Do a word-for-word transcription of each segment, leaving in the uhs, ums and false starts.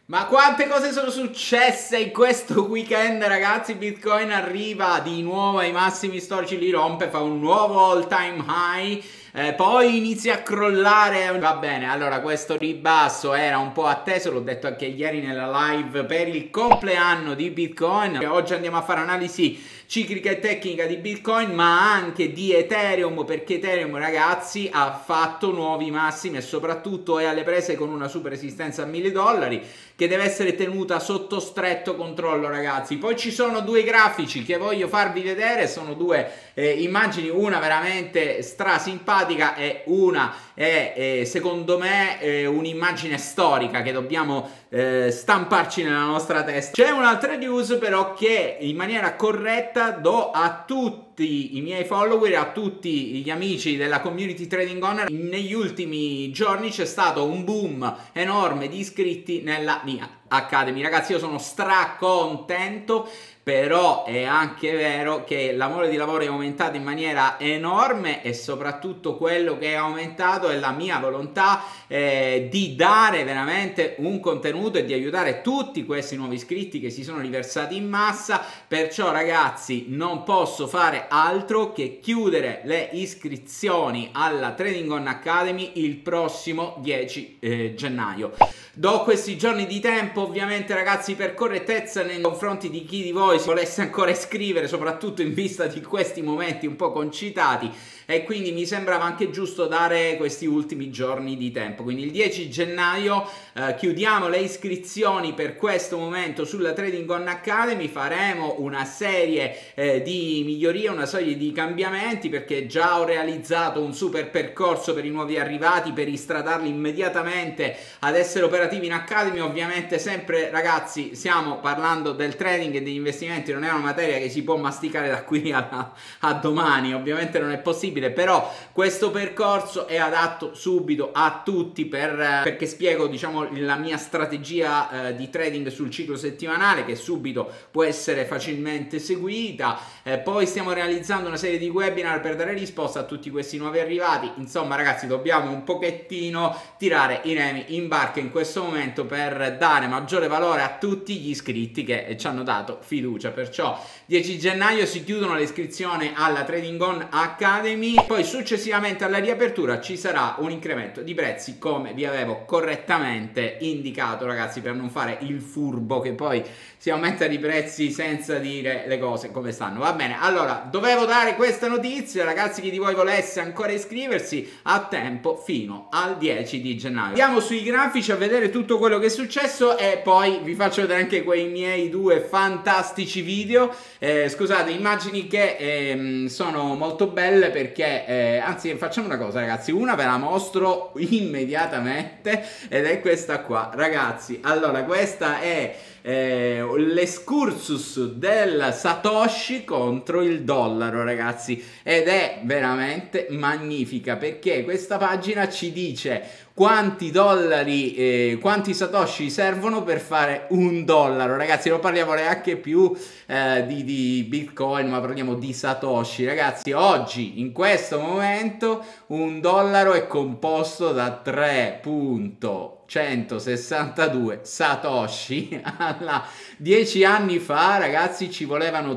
Ma quante cose sono successe in questo weekend, ragazzi? Bitcoin arriva di nuovo ai massimi storici, li rompe, fa un nuovo all time high, eh, poi inizia a crollare. Va bene, allora questo ribasso era un po' atteso, l'ho detto anche ieri nella live per il compleanno di Bitcoin. Oggi andiamo a fare analisi ciclica e tecnica di Bitcoin, ma anche di Ethereum, perché Ethereum, ragazzi, ha fatto nuovi massimi e soprattutto è alle prese con una super resistenza a mille dollari che deve essere tenuta sotto stretto controllo, ragazzi. Poi ci sono due grafici che voglio farvi vedere, sono due eh, immagini, una veramente stra simpatica e una è eh, secondo me eh, un'immagine storica che dobbiamo eh, stamparci nella nostra testa. C'è un'altra news però che in maniera corretta do a tutti i miei follower, a tutti gli amici della community Trading Owner. Negli ultimi giorni c'è stato un boom enorme di iscritti nella mia Academy, ragazzi. Io sono stra contento, però è anche vero che l'amore di lavoro è aumentato in maniera enorme e soprattutto quello che è aumentato è la mia volontà eh, di dare veramente un contenuto e di aiutare tutti questi nuovi iscritti che si sono riversati in massa. Perciò, ragazzi, non posso fare altro che chiudere le iscrizioni alla Trading On Academy il prossimo dieci eh, gennaio. Do questi giorni di tempo, ovviamente, ragazzi, per correttezza nei confronti di chi di voi si volesse ancora iscrivere, soprattutto in vista di questi momenti un po' concitati, e quindi mi sembrava anche giusto dare questi ultimi giorni di tempo. Quindi il dieci gennaio eh, chiudiamo le iscrizioni per questo momento sulla Trading On Academy. Faremo una serie eh, di migliorie, una serie di cambiamenti, perché già ho realizzato un super percorso per i nuovi arrivati per istradarli immediatamente ad essere operativi in Academy. Ovviamente sempre, ragazzi, stiamo parlando del trading e degli investimenti, non è una materia che si può masticare da qui a, a domani, ovviamente non è possibile, però questo percorso è adatto subito a tutti per, perché spiego, diciamo, la mia strategia eh, di trading sul ciclo settimanale, che subito può essere facilmente seguita. Eh, poi stiamo realizzando una serie di webinar per dare risposta a tutti questi nuovi arrivati. Insomma, ragazzi, dobbiamo un pochettino tirare i remi in barca in questo momento per dare maggiore valore a tutti gli iscritti che ci hanno dato fiducia. Perciò dieci gennaio si chiudono le iscrizioni alla Trading On Academy, poi successivamente alla riapertura ci sarà un incremento di prezzi come vi avevo correttamente indicato, ragazzi, per non fare il furbo che poi si aumentano i prezzi senza dire le cose come stanno. Va bene, allora dovevo dare questa notizia, ragazzi. Chi di voi volesse ancora iscriversi ha tempo fino al dieci di gennaio. Andiamo sui grafici a vedere tutto quello che è successo e poi vi faccio vedere anche quei miei due fantastici video. Eh, scusate, immagini che eh, sono molto belle perché eh, anzi, facciamo una cosa, ragazzi, una ve la mostro immediatamente ed è questa qua, ragazzi. Allora, questa è eh, l'escursus del Satoshi contro il dollaro, ragazzi, ed è veramente magnifica perché questa pagina ci dice quanti dollari, eh, quanti satoshi servono per fare un dollaro, ragazzi. Non parliamo neanche più eh, di, di Bitcoin, ma parliamo di satoshi, ragazzi. Oggi, in questo momento, un dollaro è composto da tre virgola centosessantadue satoshi. Alla dieci anni fa, ragazzi, ci volevano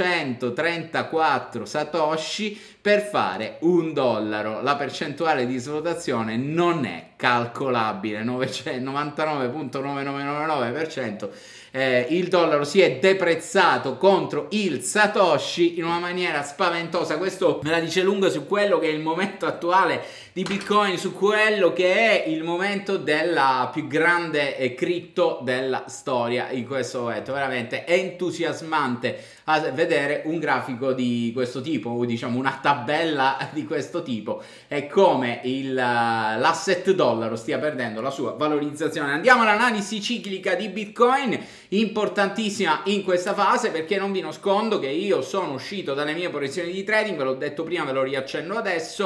trecentotrentaquattro satoshi per fare un dollaro. La percentuale di svalutazione non è calcolabile, novantanove virgola novantanove per cento. Eh, il dollaro si è deprezzato contro il Satoshi in una maniera spaventosa. Questo me la dice lunga su quello che è il momento attuale di Bitcoin, su quello che è il momento della più grande eh, cripto della storia in questo momento. Veramente entusiasmante a vedere un grafico di questo tipo, o diciamo una tabella di questo tipo, e come l'asset dollaro stia perdendo la sua valorizzazione. Andiamo all'analisi ciclica di Bitcoin, importantissima in questa fase, perché non vi nascondo che io sono uscito dalle mie posizioni di trading, ve l'ho detto prima, ve lo riaccenno adesso,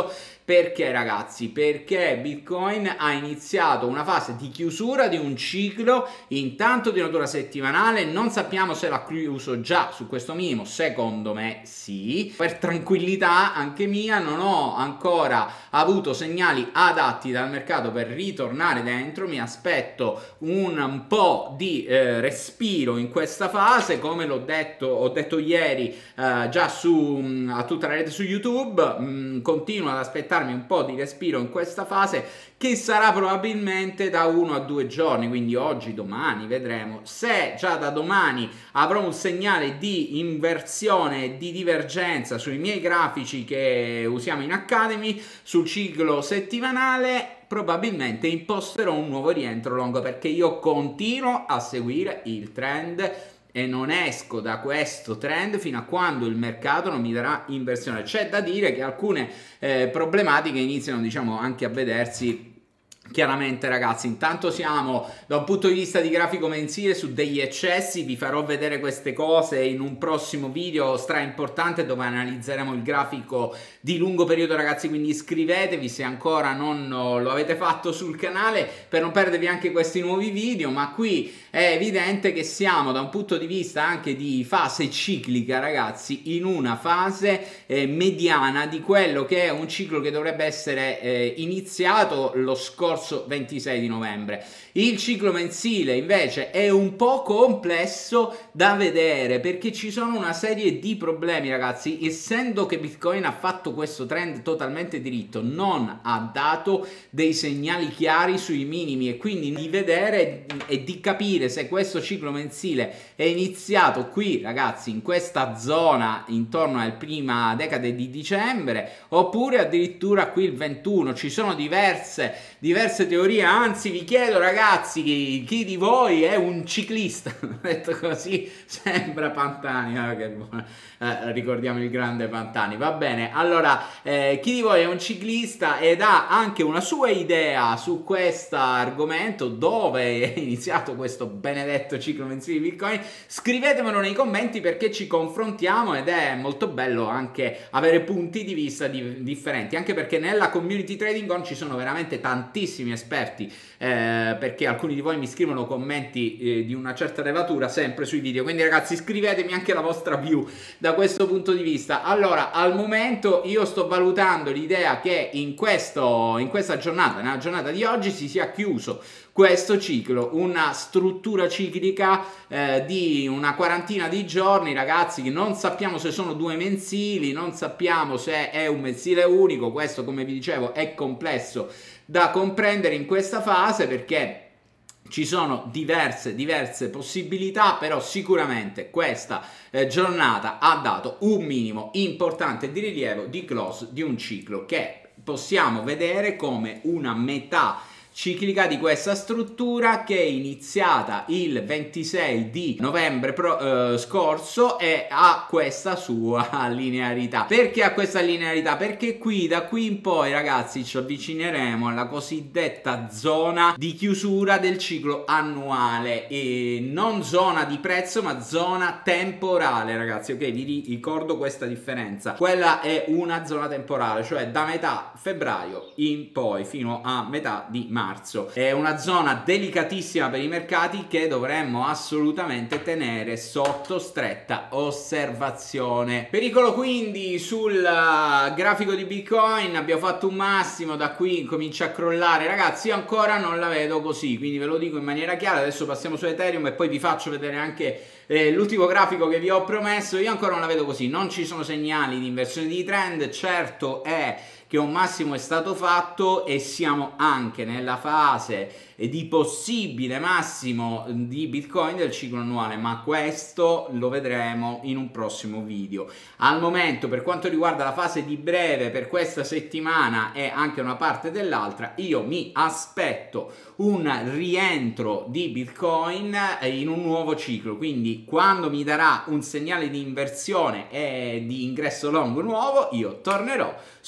Perché ragazzi? Perché Bitcoin ha iniziato una fase di chiusura di un ciclo, intanto di natura settimanale, non sappiamo se l'ha chiuso già su questo minimo, secondo me sì. Per tranquillità anche mia non ho ancora avuto segnali adatti dal mercato per ritornare dentro, mi aspetto un, un po' di eh, respiro in questa fase, come l'ho detto, ho detto ieri eh, già su mh, a tutta la rete su YouTube, mh, continuo ad aspettarmi un po' di respiro in questa fase che sarà probabilmente da uno a due giorni, quindi oggi, domani, vedremo. Se già da domani avrò un segnale di inversione, di divergenza sui miei grafici che usiamo in Academy, sul ciclo settimanale, probabilmente imposterò un nuovo rientro lungo, perché io continuo a seguire il trend e non esco da questo trend fino a quando il mercato non mi darà inversione. C'è da dire che alcune eh, problematiche iniziano, diciamo, anche a vedersi chiaramente ragazzi. Intanto siamo da un punto di vista di grafico mensile su degli eccessi, vi farò vedere queste cose in un prossimo video stra importante dove analizzeremo il grafico di lungo periodo ragazzi, quindi iscrivetevi se ancora non lo avete fatto sul canale per non perdervi anche questi nuovi video. Ma qui è evidente che siamo da un punto di vista anche di fase ciclica ragazzi in una fase eh, mediana di quello che è un ciclo che dovrebbe essere eh, iniziato lo scorso ventisei di novembre. Il ciclo mensile invece è un po' complesso da vedere perché ci sono una serie di problemi ragazzi, essendo che Bitcoin ha fatto questo trend totalmente diritto, non ha dato dei segnali chiari sui minimi, e quindi di vedere e di capire se questo ciclo mensile è iniziato qui ragazzi in questa zona intorno alla prima decade di dicembre oppure addirittura qui il ventuno. Ci sono diverse diverse teorie, anzi vi chiedo ragazzi chi, chi di voi è un ciclista detto così sembra Pantani, ah, che buono. Eh, ricordiamo il grande Pantani, va bene. Allora eh, chi di voi è un ciclista ed ha anche una sua idea su questo argomento, dove è iniziato questo benedetto ciclo mensile di Bitcoin, scrivetemelo nei commenti perché ci confrontiamo ed è molto bello anche avere punti di vista di, differenti, anche perché nella community trading on ci sono veramente tantissimi esperti, eh, perché alcuni di voi mi scrivono commenti eh, di una certa levatura sempre sui video, quindi ragazzi scrivetemi anche la vostra view da questo punto di vista. Allora al momento io sto valutando l'idea che in, questo, in questa giornata, nella giornata di oggi, si sia chiuso questo ciclo, una struttura ciclica eh, di una quarantina di giorni ragazzi, che non sappiamo se sono due mensili, non sappiamo se è un mensile unico. Questo, come vi dicevo, è complesso da comprendere in questa fase perché ci sono diverse diverse possibilità, però sicuramente questa eh, giornata ha dato un minimo importante di rilievo di close di un ciclo che possiamo vedere come una metà ciclica di questa struttura, che è iniziata il ventisei di novembre pro, eh, scorso e ha questa sua linearità. Perché ha questa linearità? Perché qui da qui in poi ragazzi ci avvicineremo alla cosiddetta zona di chiusura del ciclo annuale, e non zona di prezzo ma zona temporale ragazzi, ok? Vi ricordo questa differenza. Quella è una zona temporale, cioè da metà febbraio in poi fino a metà di marzo. È una zona delicatissima per i mercati che dovremmo assolutamente tenere sotto stretta osservazione. Pericolo quindi sul grafico di Bitcoin, abbiamo fatto un massimo, da qui comincia a crollare ragazzi. Io ancora non la vedo così, quindi ve lo dico in maniera chiara. Adesso passiamo su Ethereum e poi vi faccio vedere anche eh, l'ultimo grafico che vi ho promesso. Io ancora non la vedo così, non ci sono segnali di inversione di trend. Certo è che un massimo è stato fatto e siamo anche nella fase di possibile massimo di Bitcoin del ciclo annuale, ma questo lo vedremo in un prossimo video. Al momento, per quanto riguarda la fase di breve per questa settimana e anche una parte dell'altra, io mi aspetto un rientro di Bitcoin in un nuovo ciclo, quindi quando mi darà un segnale di inversione e di ingresso long nuovo io tornerò sul canale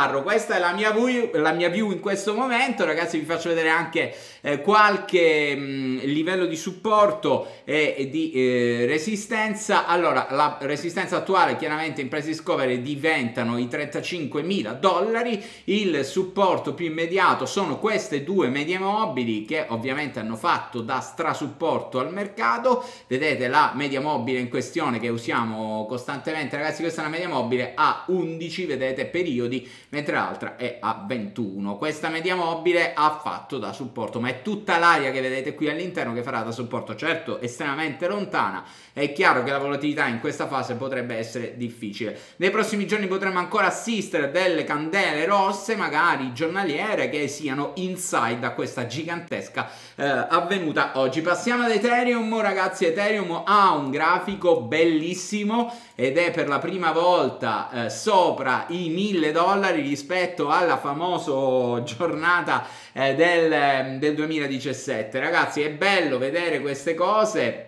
bizzarro. Questa è la mia view, la mia view in questo momento, ragazzi. Vi faccio vedere anche eh, qualche mh, livello di supporto e, e di eh, resistenza. Allora, la resistenza attuale chiaramente in price discovery diventano i trentacinquemila dollari. Il supporto più immediato sono queste due medie mobili che ovviamente hanno fatto da strasupporto al mercato. Vedete la media mobile in questione che usiamo costantemente, ragazzi. Questa è una media mobile a undici, vedete, periodi, mentre l'altra è a ventuno. Questa media mobile ha fatto da supporto, ma è tutta l'area che vedete qui all'interno che farà da supporto, certo estremamente lontana. È chiaro che la volatilità in questa fase potrebbe essere difficile. Nei prossimi giorni potremo ancora assistere delle candele rosse, magari giornaliere, che siano inside a questa gigantesca eh, avvenuta oggi. Passiamo ad Ethereum, ragazzi. Ethereum ha un grafico bellissimo ed è per la prima volta eh, sopra i mille dollari rispetto alla famosa giornata eh, del, del duemiladiciassette. Ragazzi, è bello vedere queste cose.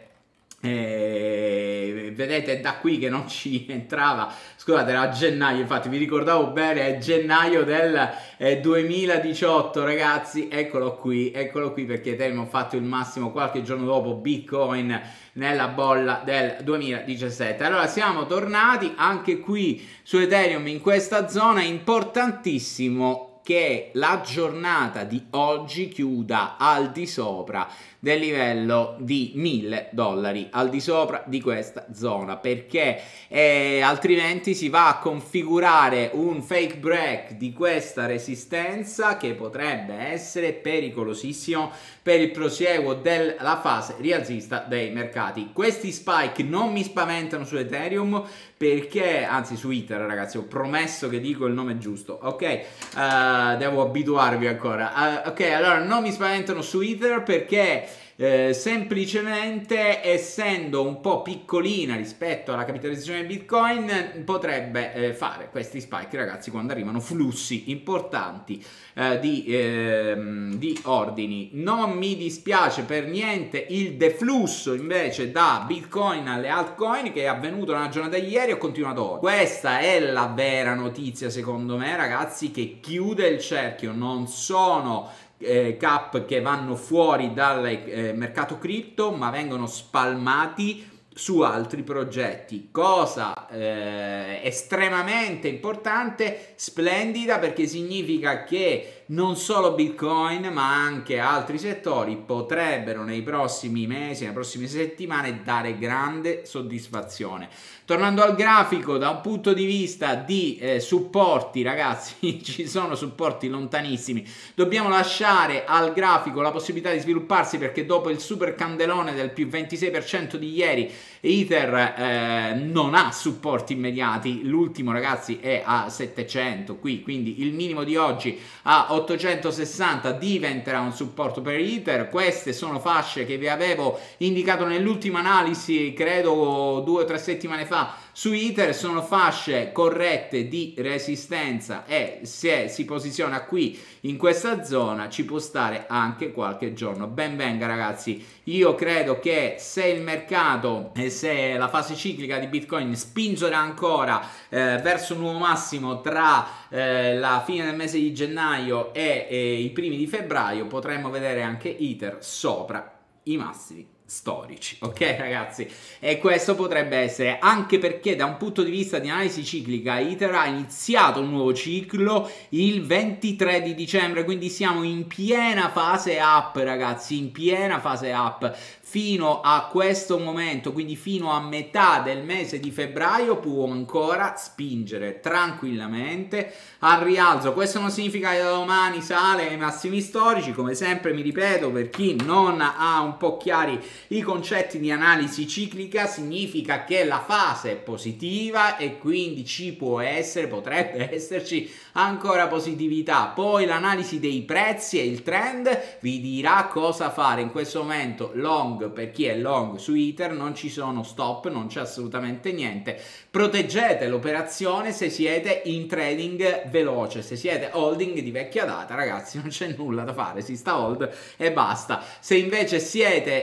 Eh, vedete, da qui che non ci entrava, scusate, era a gennaio, infatti vi ricordavo bene, è gennaio del eh, duemiladiciotto, ragazzi. Eccolo qui, eccolo qui, perché Ethereum ha fatto il massimo qualche giorno dopo Bitcoin nella bolla del duemiladiciassette. Allora siamo tornati anche qui su Ethereum in questa zona. Importantissimo che la giornata di oggi chiuda al di sopra del livello di mille dollari, al di sopra di questa zona, perché eh, altrimenti si va a configurare un fake break di questa resistenza che potrebbe essere pericolosissimo per il prosieguo della fase rialzista dei mercati. Questi spike non mi spaventano su Ethereum, perché, anzi su Ether, ragazzi, ho promesso che dico il nome giusto, ok? Uh, devo abituarvi ancora. Uh, ok, allora non mi spaventano su Ether perché Eh, semplicemente, essendo un po' piccolina rispetto alla capitalizzazione di Bitcoin, potrebbe eh, fare questi spike, ragazzi, quando arrivano flussi importanti eh, di, eh, di ordini. Non mi dispiace per niente il deflusso invece da Bitcoin alle altcoin che è avvenuto nella giornata di ieri. Ho continuato oggi. Questa è la vera notizia, secondo me, ragazzi, che chiude il cerchio. Non sono Eh, cap che vanno fuori dal eh, mercato cripto, ma vengono spalmati su altri progetti, cosa eh, estremamente importante, splendida, perché significa che non solo Bitcoin ma anche altri settori potrebbero nei prossimi mesi, nelle prossime settimane dare grande soddisfazione. Tornando al grafico, da un punto di vista di eh, supporti, ragazzi, ci sono supporti lontanissimi. Dobbiamo lasciare al grafico la possibilità di svilupparsi, perché dopo il super candelone del più ventisei per cento di ieri, Ether eh, non ha supporti immediati. L'ultimo, ragazzi, è a settecento qui, quindi il minimo di oggi a ottocentosessanta diventerà un supporto per Ether. Queste sono fasce che vi avevo indicato nell'ultima analisi, credo due o tre settimane fa, su Ether. Sono fasce corrette di resistenza e se si posiziona qui in questa zona ci può stare anche qualche giorno. Ben venga, ragazzi. Io credo che se il mercato e se la fase ciclica di Bitcoin spingerà ancora eh, verso un nuovo massimo tra eh, la fine del mese di gennaio e, e i primi di febbraio, potremmo vedere anche Ether sopra i massimi storici, ok, ragazzi? E questo potrebbe essere, anche perché da un punto di vista di analisi ciclica Ether ha iniziato un nuovo ciclo il ventitré di dicembre, quindi siamo in piena fase up, ragazzi, in piena fase up. Fino a questo momento, quindi fino a metà del mese di febbraio, può ancora spingere tranquillamente al rialzo. Questo non significa che da domani sale ai massimi storici, come sempre mi ripeto, per chi non ha un po' chiari i concetti di analisi ciclica, significa che la fase è positiva e quindi ci può essere, potrebbe esserci ancora positività. Poi l'analisi dei prezzi e il trend vi dirà cosa fare. In questo momento long, per chi è long su Ether, non ci sono stop, non c'è assolutamente niente. Proteggete l'operazione se siete in trading veloce. Se siete holding di vecchia data, ragazzi, non c'è nulla da fare, si sta hold e basta. Se invece siete eh, sul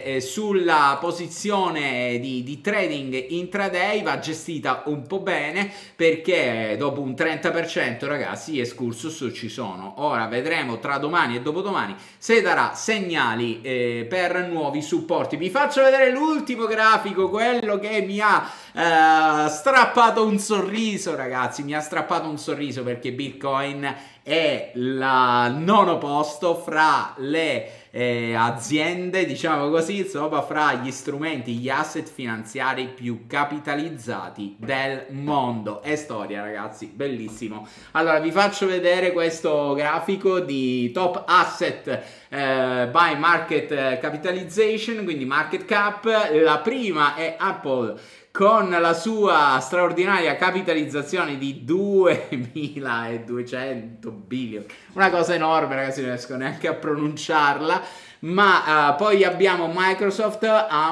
sulla posizione di, di trading intraday va gestita un po' bene, perché dopo un trenta per cento ragazzi gli excursus ci sono. Ora vedremo tra domani e dopodomani se darà segnali eh, per nuovi supporti. Vi faccio vedere l'ultimo grafico, quello che mi ha eh, strappato un sorriso ragazzi, mi ha strappato un sorriso perché Bitcoin è il nono posto fra le eh, aziende, diciamo così, insomma, fra gli strumenti, gli asset finanziari più capitalizzati del mondo. È storia ragazzi, bellissimo. Allora vi faccio vedere questo grafico di top asset eh, by market capitalization, quindi market cap. La prima è Apple con la sua straordinaria capitalizzazione di duemiladuecento billion, una cosa enorme ragazzi, non riesco neanche a pronunciarla. Ma uh, poi abbiamo Microsoft,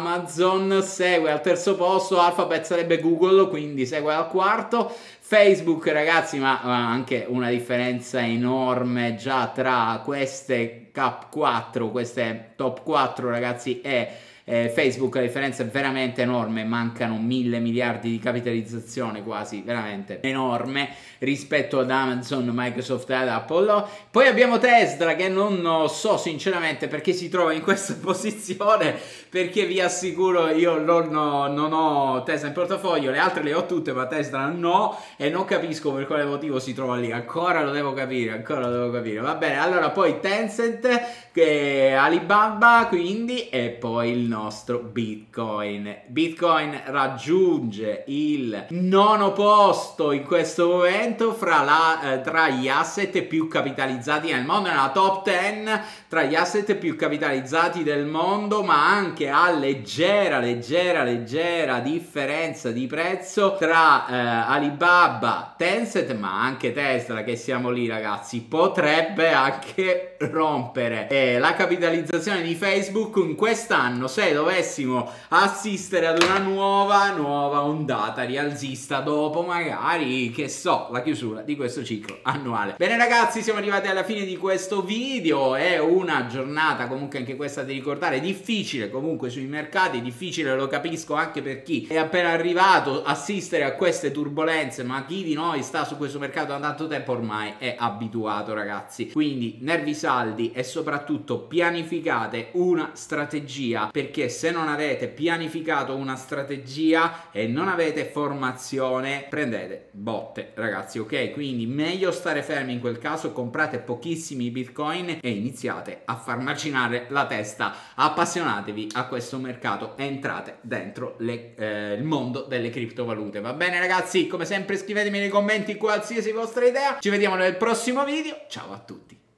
Amazon segue al terzo posto, Alphabet sarebbe Google, quindi segue al quarto, Facebook ragazzi, ma uh, anche una differenza enorme già tra queste cap quattro, queste top quattro ragazzi, e Eh, Facebook, la differenza è veramente enorme, mancano mille miliardi di capitalizzazione, quasi, veramente enorme rispetto ad Amazon, Microsoft ed Apple. Poi abbiamo Tesla, che non so sinceramente perché si trova in questa posizione, perché vi assicuro io non ho, non ho Tesla in portafoglio, le altre le ho tutte ma Tesla no, e non capisco per quale motivo si trova lì, ancora lo devo capire, ancora lo devo capire. Va bene, allora poi Tencent, che è Alibaba, quindi, e poi il nostro Bitcoin. Bitcoin raggiunge il nono posto in questo momento fra, la, eh, tra gli asset più capitalizzati nel mondo, nella top dieci tra gli asset più capitalizzati del mondo, ma anche a leggera, leggera, leggera differenza di prezzo tra eh, Alibaba, Tencent, ma anche Tesla, che siamo lì ragazzi, potrebbe anche rompere eh, la capitalizzazione di Facebook in quest'anno, se dovessimo assistere ad una nuova nuova ondata rialzista dopo magari, che so, la chiusura di questo ciclo annuale. Bene ragazzi, siamo arrivati alla fine di questo video. È una giornata comunque anche questa di ricordare, difficile comunque sui mercati, difficile, lo capisco anche per chi è appena arrivato, assistere a queste turbolenze, ma chi di noi sta su questo mercato da tanto tempo ormai è abituato ragazzi. Quindi nervi saldi e soprattutto pianificate una strategia, perché se non avete pianificato una strategia e non avete formazione prendete botte ragazzi, ok? Quindi meglio stare fermi in quel caso, comprate pochissimi bitcoin e iniziate a far macinare la testa, appassionatevi a questo mercato, entrate dentro le, eh, il mondo delle criptovalute. Va bene ragazzi, come sempre scrivetemi nei commenti qualsiasi vostra idea, ci vediamo nel prossimo video, ciao a tutti.